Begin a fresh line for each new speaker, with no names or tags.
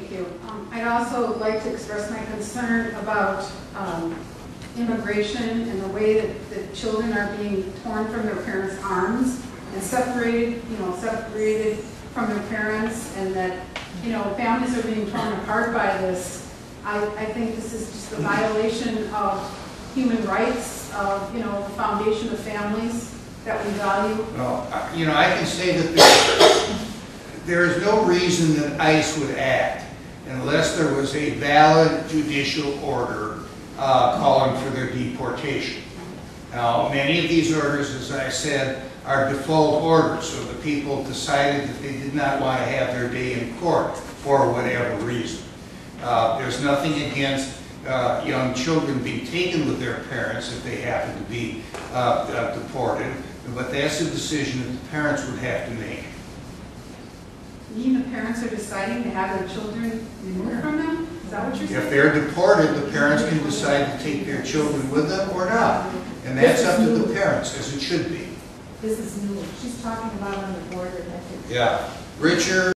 Thank you. I'd also like to express my concern about immigration and the way that children are being torn from their parents' arms and separated from their parents, and that, families are being torn apart by this. I think this is just a violation of human rights, of, the foundation of families that we value.
Well, I can say that there is no reason that ICE would act unless there was a valid judicial order calling for their deportation. Now, many of these orders, as I said, are default orders, so the people decided that they did not want to have their day in court for whatever reason. There's nothing against young children being taken with their parents if they happen to be deported, but that's a decision that the parents would have to make.
You mean the parents are deciding to have their children removed from them? Is that what you're saying?
If they're deported, the parents can decide to take their children with them or not. And that's up to the parents, as it should be.
This is new. She's talking about on the board.
Yeah. Richard.